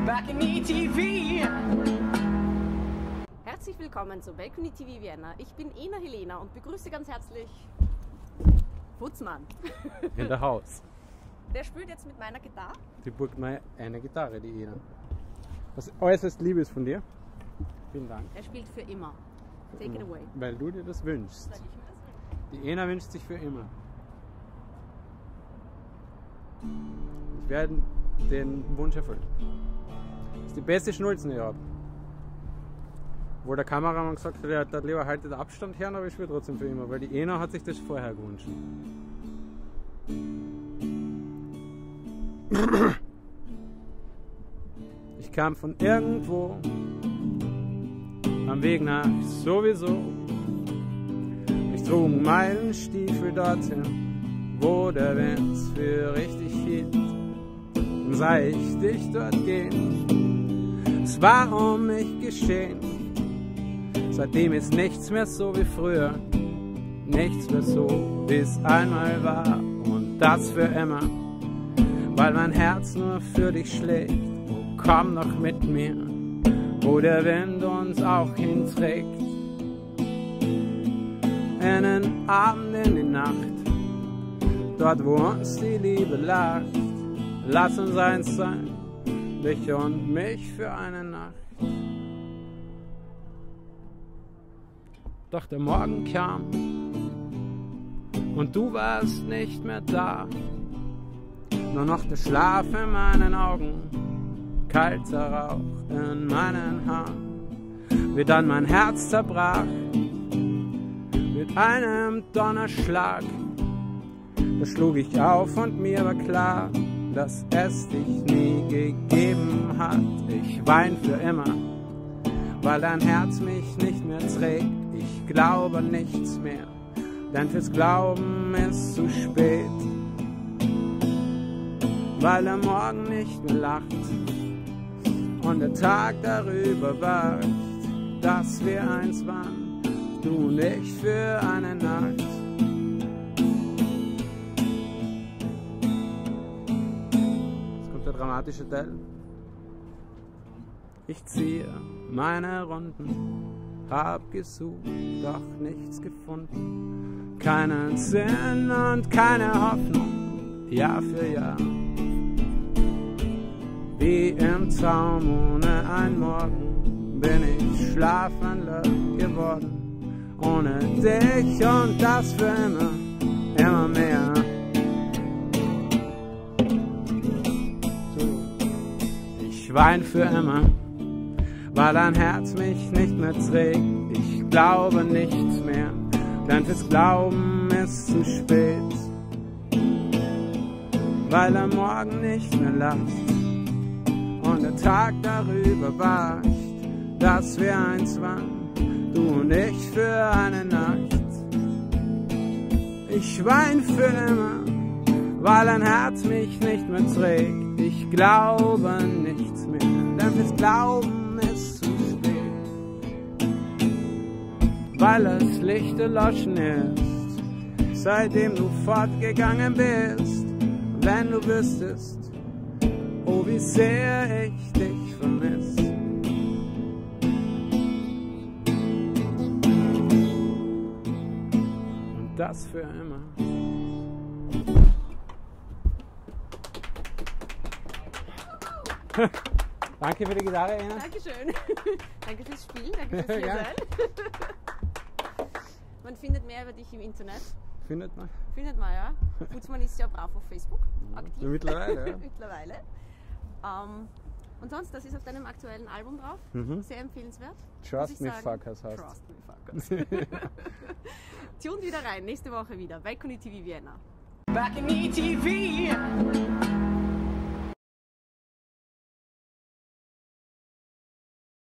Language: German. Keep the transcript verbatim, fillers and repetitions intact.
Balcony T V. Herzlich willkommen zu Balcony T V Vienna. Ich bin Ena Helena und begrüße ganz herzlich Putzmann. In der Haus. Der spielt jetzt mit meiner Gitarre. Die burgt mir eine Gitarre, die Ena. Was äußerst lieb ist von dir. Vielen Dank. Er spielt für immer. Take it away. Weil du dir das wünschst. Weil ich mir das wünsche. Die Ena wünscht sich für immer. Ich werde den Wunsch erfüllen. Das ist die beste Schnulzen, die ich habe. Wo der Kameramann gesagt hat, er hat lieber haltet Abstand her, aber ich will trotzdem für immer, weil die Ena hat sich das vorher gewünscht. Ich kam von irgendwo am Weg nach sowieso. Ich trug Meilenstiefel dorthin, wo der Wind für richtig hielt. Und sah ich dich dort gehen, es war um mich geschehen. Seitdem ist nichts mehr so wie früher, nichts mehr so, wie es einmal war. Und das für immer, weil mein Herz nur für dich schlägt. Oh, komm doch mit mir, wo der Wind uns auch hinträgt. In den Abend, in die Nacht, dort wo uns die Liebe lacht. Lass uns eins sein, dich und mich für eine Nacht. Doch der Morgen kam und du warst nicht mehr da. Nur noch der Schlaf in meinen Augen, kalter Rauch in meinen Haaren. Wie dann mein Herz zerbrach mit einem Donnerschlag. Da schlug ich auf und mir war klar, dass es dich nie gegeben hat. Ich wein für immer, weil dein Herz mich nicht mehr trägt. Ich glaube nichts mehr, denn fürs Glauben ist zu spät. Weil der Morgen nicht mehr lacht und der Tag darüber wacht, dass wir eins waren, du und ich für eine Nacht. Jetzt kommt der dramatische Teil. Ich ziehe meine Runden, hab gesucht, doch nichts gefunden. Keinen Sinn und keine Hoffnung, Jahr für Jahr. Wie im Traum ohne ein Morgen bin ich schlafwandler geworden. Ohne dich und das für immer, immer mehr. Ich wein für immer, weil dein Herz mich nicht mehr trägt. Ich glaube nichts mehr, denn fürs Glauben ist zu spät. Weil der Morgen nicht mehr lacht und der Tag darüber wacht, dass wir eins waren, du und ich für eine Nacht. Ich wein für immer, weil dein Herz mich nicht mehr trägt. Ich glaube nichts mehr, denn fürs Glauben ist zu spät. Weil das Licht erloschen ist, seitdem du fortgegangen bist. Wenn du wüsstest, oh wie sehr ich dich vermiss. Und das für immer. Danke für die Gitarre, Ena. Dankeschön. Danke fürs Spielen, danke fürs Hiersein. Man findet mehr über dich im Internet. Findet man? Findet man, ja. Putzmann ist ja brav auf Facebook aktiv. Ja, mittlerweile, ja. mittlerweile. Ähm, und sonst, das ist auf deinem aktuellen Album drauf. Mhm. Sehr empfehlenswert. Trust Me Fuckers heißt. Trust Me Fuckers. Tune wieder rein, nächste Woche wieder. Balcony T V Vienna. Balcony T V.